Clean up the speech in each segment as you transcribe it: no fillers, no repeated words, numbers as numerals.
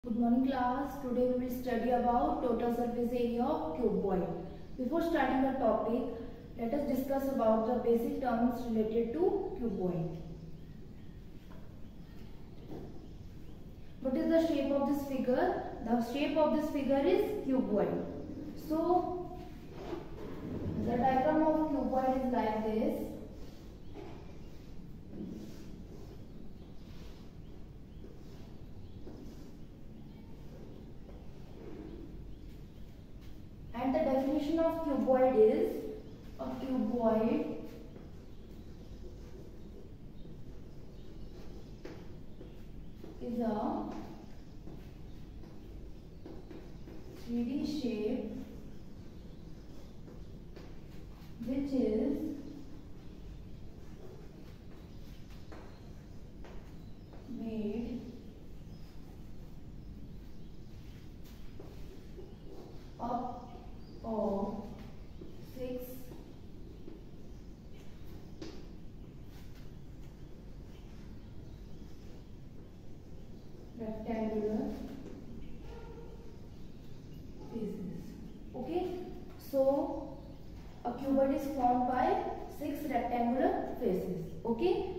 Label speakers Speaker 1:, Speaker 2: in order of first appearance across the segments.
Speaker 1: Good morning class. Today we will study about total surface area of cuboid. Before starting the topic, let us discuss about the basic terms related to cuboid. What is the shape of this figure? The shape of this figure is cuboid. So, the diagram of cuboid is like this. And the definition of cuboid is a cuboid is a 3D shape which is made up of 6 rectangular faces. Okay, so a cuboid is formed by 6 rectangular faces. Okay,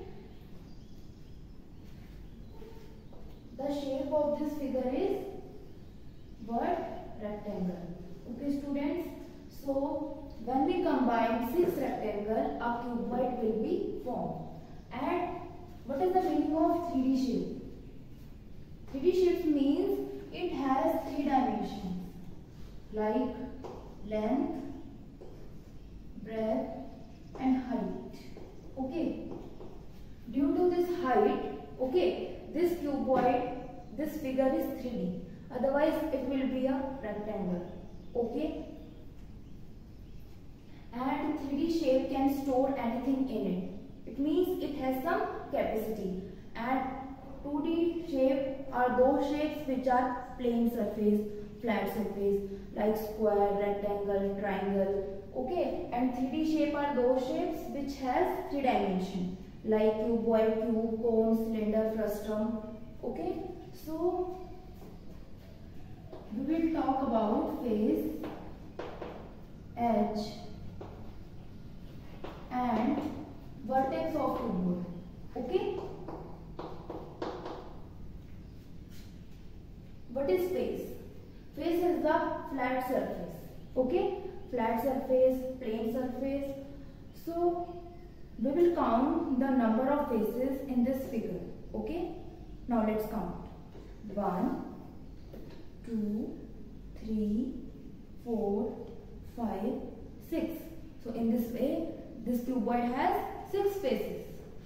Speaker 1: the shape of this figure is what? Rectangle. Okay students, so when we combine 6 rectangle, a cuboid will be formed. And what is the meaning of 3D shape? 3D shape means it has 3 dimensions like length, breadth and height. Okay, due to this height, okay, this cuboid, this figure is 3D, otherwise it will be a rectangle. Okay, and 3D shape can store anything in it. It means it has some capacity. And 2D shape are those shapes which are plane surface, flat surface like square, rectangle, triangle. Okay, and 3D shape are those shapes which has 3 dimensions like cuboid, cube, cone, cylinder, frustum. Okay, so we will talk about face, edge and vertex of cuboid. Okay, what is face? Face is the flat surface. Okay, flat surface, plane surface. So we will count the number of faces in this figure. Okay, now let's count. 1, 2, 3, 4, 5, 6. So in this way, this cuboid has 6 faces.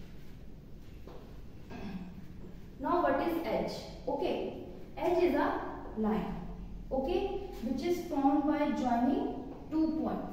Speaker 1: Now what is edge? Okay, edge is a line. Okay, which is formed by joining 2 points.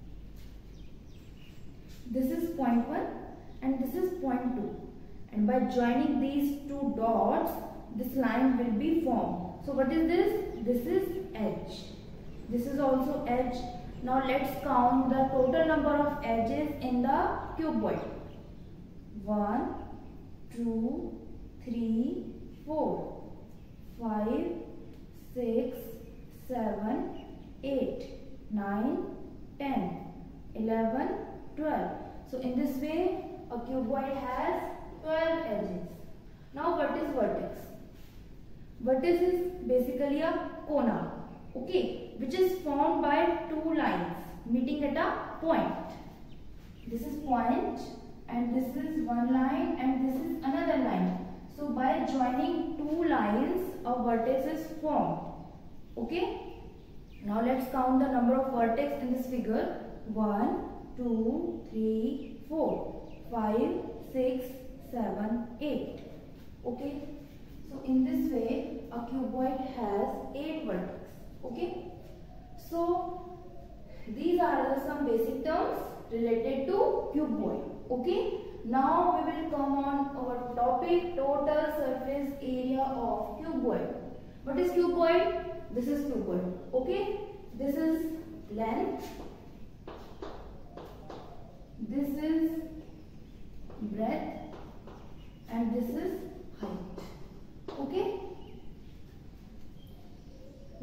Speaker 1: This is point 1 and this is point 2. And by joining these 2 dots, this line will be formed. So what is this? This is edge. This is also edge. Now let's count the total number of edges in the cuboid. 1, 2, 3, 4, 5, 6, 7, 8, 9, 10, 11, 12. So in this way, a cuboid has 12 edges. Now what is vertex? Vertex is basically a corner, okay, which is formed by 2 lines meeting at a point. This is point and this is one line and this is another line. So by joining 2 lines, a vertex is formed. Okay. Now let's count the number of vertex in this figure. 1, 2, 3, 4, 5, 6, 7, 8. Okay. So in this way, a cuboid has 8 vertex. Okay. So these are some basic terms related to cuboid. Okay. Now we will come on our topic, total surface area of cuboid. What is cuboid? This is cuboid. Okay. This is length. This is breadth and this is height. Okay.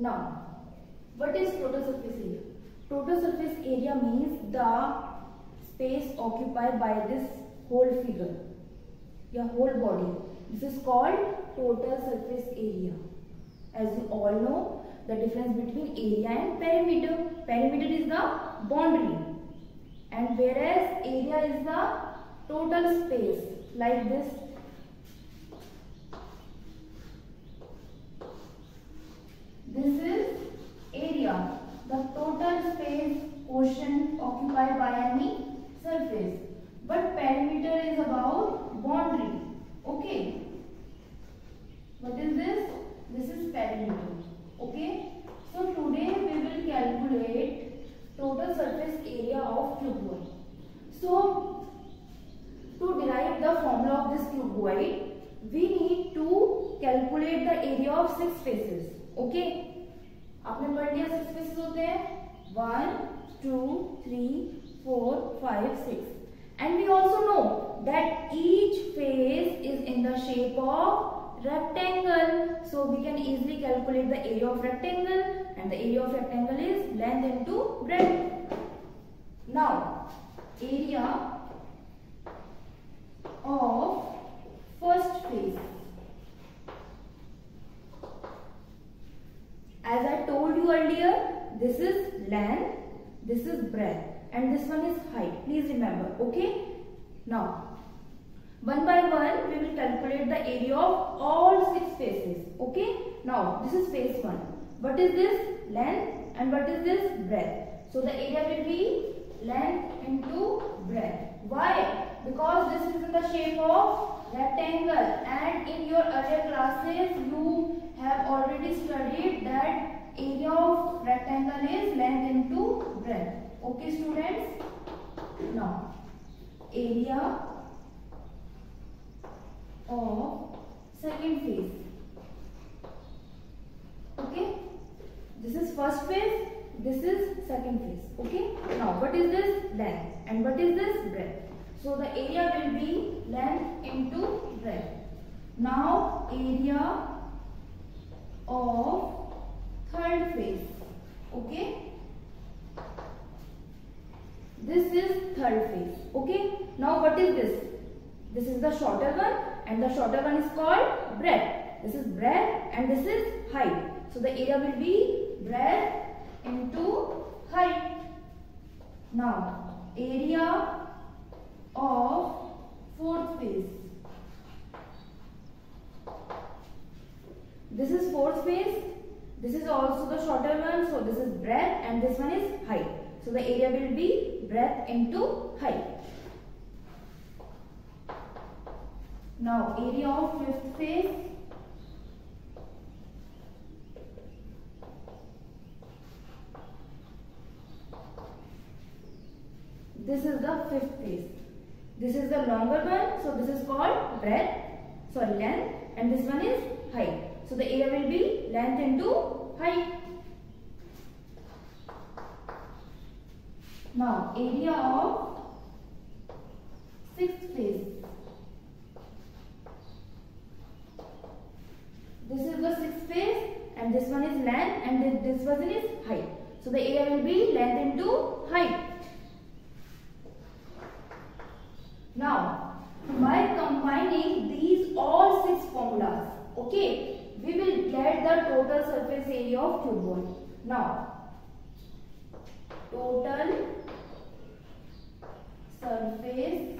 Speaker 1: Now, what is total surface area? Total surface area means the space occupied by this whole figure, your whole body. This is called total surface area. As you all know, the difference between area and perimeter. Perimeter is the boundary, and whereas area is the total space, like this. This is area, the total space quotient occupied by any surface. But perimeter is about boundary. Okay. What is this? This is perimeter. Okay. So today we will calculate total surface area of cuboid. So to derive the formula of this cuboid, we need to calculate the area of 6 faces. Okay. आपने पढ़ लिया 6 faces होते हैं 1, 2, 3, 4, 5, 6. And we also know that each face is in the shape of rectangle. So we can easily calculate the area of rectangle, and the area of rectangle is length into breadth. Now, area of first face. As I told you earlier, this is length, this is breadth, and this one is height. Please remember, okay? Now, one by one, we will calculate the area of all 6 faces, okay? Now, this is face 1. What is this? Length, and what is this? Breadth. So, the area will be length into breadth. Why? Because this is in the shape of rectangle, and in your earlier classes, you have already studied that area of rectangle is length into breadth. Okay, students? Now, area of second face. Okay? This is first face, this is second face. Okay? Now, what is this? Length. And what is this? Breadth. So, the area will be length into breadth. Now, area of third face. Okay? This is third face. Okay? Now, what is this? This is the shorter one, and the shorter one is called breadth. This is breadth, and this is height. So, the area will be breadth into height. Now, area of fourth face. This is fourth face. This is also the shorter one. So, this is breadth, and this one is height. So, the area will be breadth into height. Now, area of fifth face. This is the fifth face. This is the longer one. So, this is called length, and this one is height. So, the area will be length into height. Now, area of sixth face. This is the sixth face, and this one is length, and this one is height. So, the area will be length into height. Now, by combining these all 6 formulas, okay, we will get the total surface area of cuboid. Now, total surface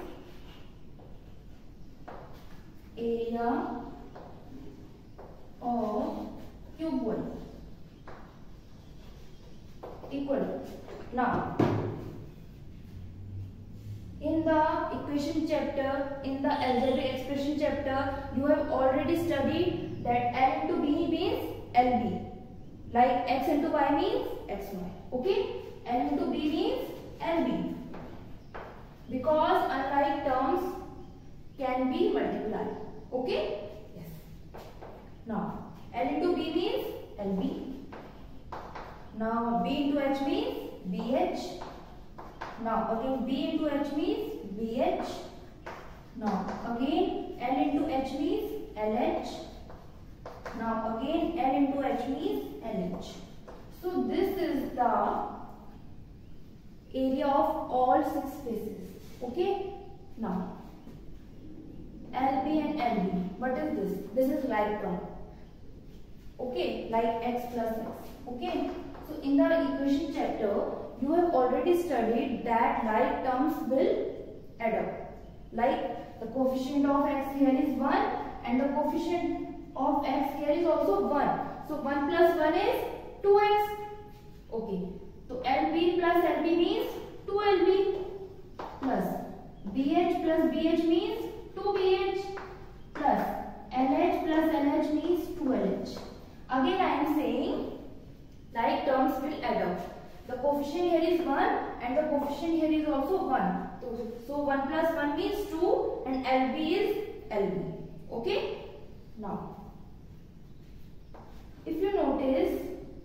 Speaker 1: area of cuboid equal. Now, in the equation chapter, in the algebraic expression chapter, you have already studied that L into B means LB. Like X into Y means XY. Okay? L into B means LB. Because unlike terms can be multiplied. Okay? Yes. Now, L into B means LB. Now, B into H means BH. Now, again B into H means BH. Now, again L into H means LH. Now, again L into H means LH. the area of all 6 faces. Okay. Now LB and LB. What is this? This is like one. Okay, like x plus x. Okay. So in the equation chapter, you have already studied that like terms will add up. Like the coefficient of x here is 1 and the coefficient of x here is also 1. So 1 plus 1 is 2x. Okay. So LB plus LB means 2LB plus BH plus BH means 2BH plus LH plus LH means 2LH. Again I am saying like terms will add up. The coefficient here is 1 and the coefficient here is also 1. So 1 plus 1 means 2 and LB is LB. Okay. Now if you notice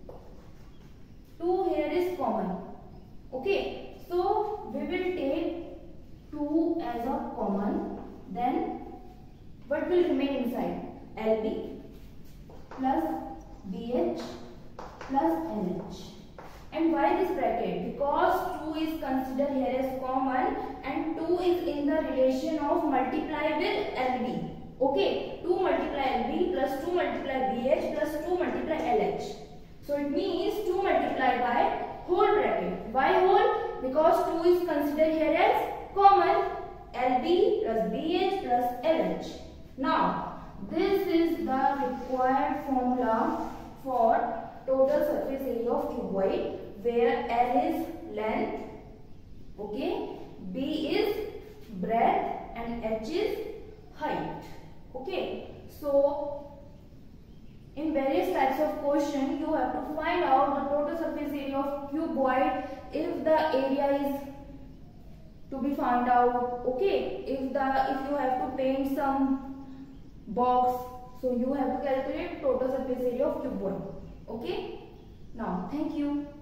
Speaker 1: 2 here is common. Okay. So we will take 2 as a common. Then what will remain inside? LB plus BH plus LH. And why this bracket? Because 2 is considered here as common and 2 is in the relation of multiply with LB. Okay, 2 multiply LB plus 2 multiply BH plus 2 multiply LH. So it means 2 multiplied by whole bracket. Why whole? Because 2 is considered here as common. LB plus BH plus LH. Now, this is the required formula for total surface area of cuboid, where L is length, okay, B is breadth and H is height. Okay, so in various types of question you have to find out the total surface area of cuboid if the area is to be found out. Okay, if you have to paint some box, so you have to calculate total surface area of cuboid. Okay. Now thank you.